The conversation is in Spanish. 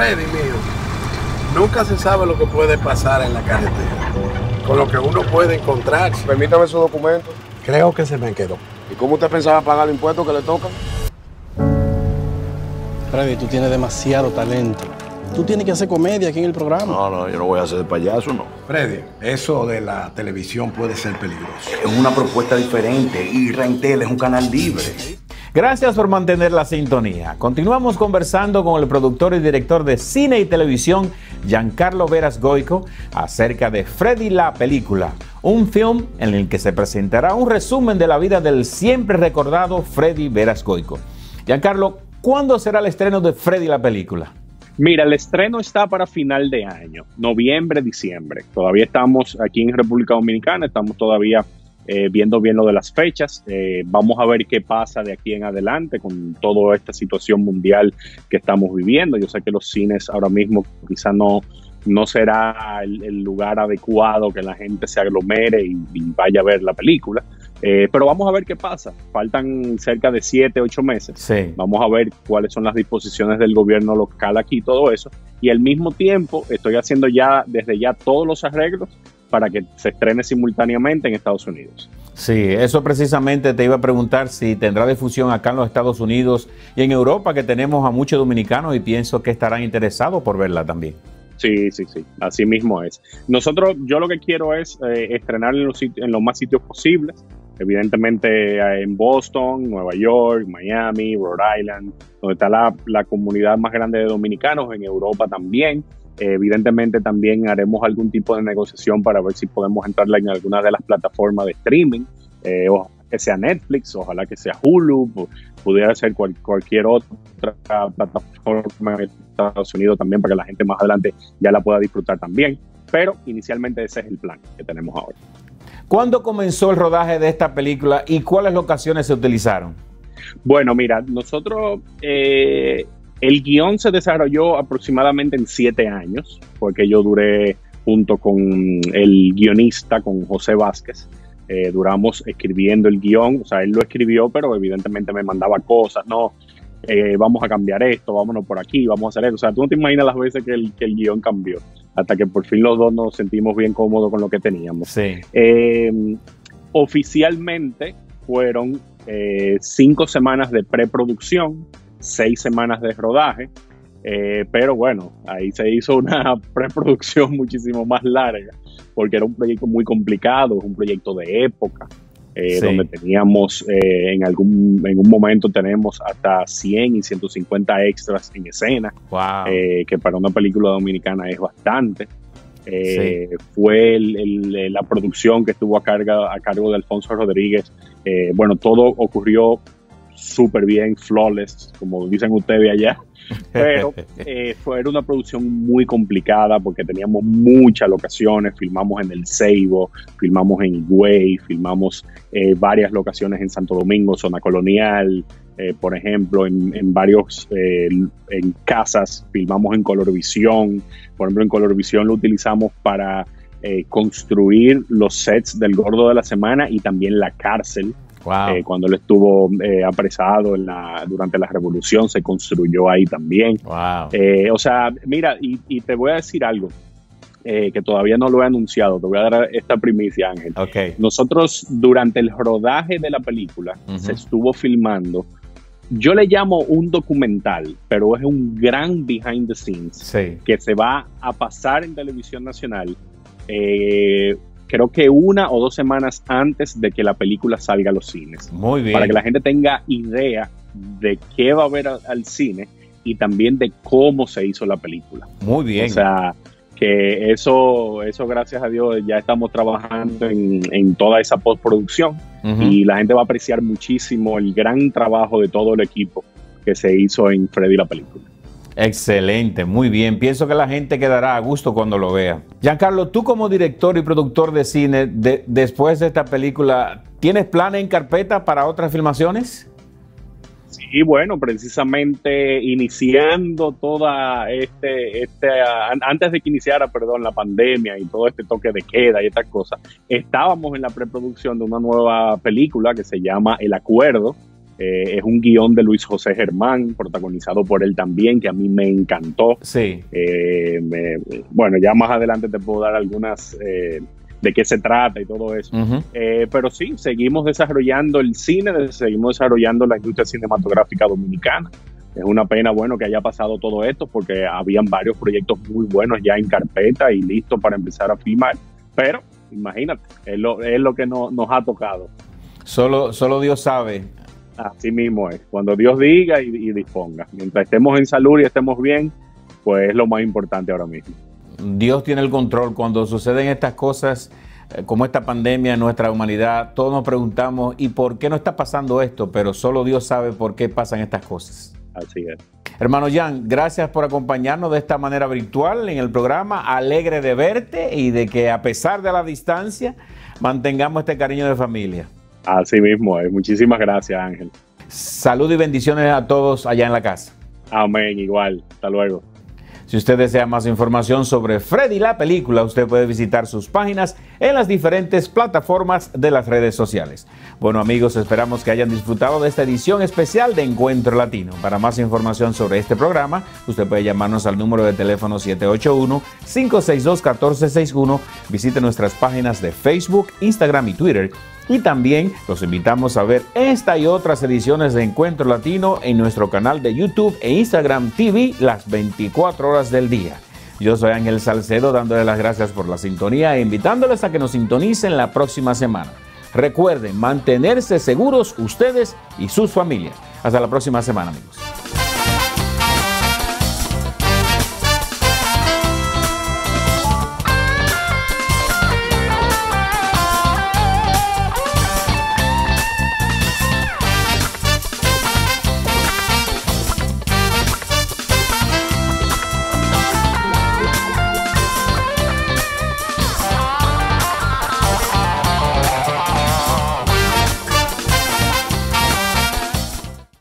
Freddy, mío, nunca se sabe lo que puede pasar en la carretera, con lo que uno puede encontrarse. Permítame su documento. Creo que se me quedó. ¿Y cómo usted pensaba pagar los impuestos que le tocan? Freddy, tú tienes demasiado talento. Tú tienes que hacer comedia aquí en el programa. No, yo no voy a hacer de payaso, no. Freddy, eso de la televisión puede ser peligroso. Es una propuesta diferente y Rentel es un canal libre. Gracias por mantener la sintonía. Continuamos conversando con el productor y director de cine y televisión, Giancarlo Veras Goico, acerca de Freddy la película, un film en el que se presentará un resumen de la vida del siempre recordado Freddy Veras Goico. Giancarlo, ¿cuándo será el estreno de Freddy la película? Mira, el estreno está para final de año, noviembre, diciembre. Todavía estamos aquí en República Dominicana, estamos todavía viendo bien lo de las fechas. Vamos a ver qué pasa de aquí en adelante con toda esta situación mundial que estamos viviendo. Yo sé que los cines ahora mismo quizá no será el lugar adecuado que la gente se aglomere y vaya a ver la película. Pero vamos a ver qué pasa. Faltan cerca de 7, 8 meses. Sí. Vamos a ver cuáles son las disposiciones del gobierno local aquí, todo eso. Y al mismo tiempo estoy haciendo desde ya todos los arreglos para que se estrene simultáneamente en Estados Unidos. Sí, eso precisamente te iba a preguntar si tendrá difusión acá en los Estados Unidos y en Europa, que tenemos a muchos dominicanos y pienso que estarán interesados por verla también. Sí, así mismo es. Yo lo que quiero es estrenar en los más sitios posibles, evidentemente en Boston, Nueva York, Miami, Rhode Island, donde está la comunidad más grande de dominicanos, en Europa también. Evidentemente también haremos algún tipo de negociación para ver si podemos entrarla en alguna de las plataformas de streaming, ojalá que sea Netflix, ojalá que sea Hulu, pudiera ser cualquier otra plataforma en Estados Unidos también, para que la gente más adelante ya la pueda disfrutar también, pero inicialmente ese es el plan que tenemos ahora. ¿Cuándo comenzó el rodaje de esta película y cuáles locaciones se utilizaron? Bueno, mira, nosotros... el guión se desarrolló aproximadamente en 7 años, porque yo duré junto con el guionista, con José Vázquez, duramos escribiendo el guión. O sea, él lo escribió, pero evidentemente me mandaba cosas, ¿no? Vamos a cambiar esto, vámonos por aquí, vamos a hacer esto. O sea, tú no te imaginas las veces que el guión cambió, hasta que por fin los dos nos sentimos bien cómodos con lo que teníamos. Sí. Oficialmente fueron 5 semanas de preproducción, 6 semanas de rodaje, pero bueno, ahí se hizo una preproducción muchísimo más larga, porque era un proyecto muy complicado, un proyecto de época, sí, donde teníamos, en un momento tenemos hasta 100 y 150 extras en escena, wow, que para una película dominicana es bastante. Sí. Fue la producción que estuvo a cargo de Alfonso Rodríguez. Bueno, todo ocurrió súper bien, flawless, como dicen ustedes allá, pero era una producción muy complicada porque teníamos muchas locaciones. Filmamos en El Ceibo, filmamos en Higüey, filmamos varias locaciones en Santo Domingo, zona colonial, por ejemplo, en varios en casas, filmamos en Colorvisión. Por ejemplo, en Colorvisión lo utilizamos para construir los sets del Gordo de la Semana y también la cárcel. Wow. Cuando él estuvo apresado durante la revolución, se construyó ahí también. Wow. O sea, mira, y te voy a decir algo que todavía no lo he anunciado, te voy a dar esta primicia, Ángel. Okay. Nosotros, durante el rodaje de la película, se estuvo filmando, yo le llamo un documental, pero es un gran behind the scenes, sí, que se va a pasar en televisión nacional, creo que 1 o 2 semanas antes de que la película salga a los cines. Muy bien. Para que la gente tenga idea de qué va a ver al cine y también de cómo se hizo la película. Muy bien. O sea, que eso gracias a Dios ya estamos trabajando en toda esa postproducción, y la gente va a apreciar muchísimo el gran trabajo de todo el equipo que se hizo en Freddy la película. Excelente, muy bien. Pienso que la gente quedará a gusto cuando lo vea. Giancarlo, tú como director y productor de cine, después de esta película, ¿tienes planes en carpeta para otras filmaciones? Sí, bueno, precisamente iniciando toda antes de que iniciara, la pandemia y todo este toque de queda y estas cosas, estábamos en la preproducción de una nueva película que se llama El Acuerdo. Es un guión de Luis José Germán, protagonizado por él también, que a mí me encantó. Sí. Bueno, ya más adelante te puedo dar algunas de qué se trata y todo eso. Pero sí, seguimos desarrollando el cine, seguimos desarrollando la industria cinematográfica dominicana. Es una pena, bueno, que haya pasado todo esto, porque habían varios proyectos muy buenos ya en carpeta y listos para empezar a filmar. Pero, imagínate, es lo que nos ha tocado. Solo Dios sabe. Así mismo es, cuando Dios diga y disponga. Mientras estemos en salud y estemos bien, pues es lo más importante ahora mismo. Dios tiene el control. Cuando suceden estas cosas, como esta pandemia en nuestra humanidad, todos nos preguntamos, ¿y por qué no está pasando esto? Pero solo Dios sabe por qué pasan estas cosas. Así es. Hermano Jan, gracias por acompañarnos de esta manera virtual en el programa. Alegre de verte y de que a pesar de la distancia mantengamos este cariño de familia. Así mismo es. Muchísimas gracias, Ángel. Salud y bendiciones a todos allá en la casa. Amén, igual. Hasta luego. Si usted desea más información sobre Freddy la película, usted puede visitar sus páginas en las diferentes plataformas de las redes sociales. Bueno, amigos, esperamos que hayan disfrutado de esta edición especial de Encuentro Latino. Para más información sobre este programa, usted puede llamarnos al número de teléfono 781-562-1461. Visite nuestras páginas de Facebook, Instagram y Twitter. Y también los invitamos a ver esta y otras ediciones de Encuentro Latino en nuestro canal de YouTube e Instagram TV las 24 horas del día. Yo soy Ángel Salcedo, dándole las gracias por la sintonía e invitándoles a que nos sintonicen la próxima semana. Recuerden mantenerse seguros ustedes y sus familias. Hasta la próxima semana, amigos.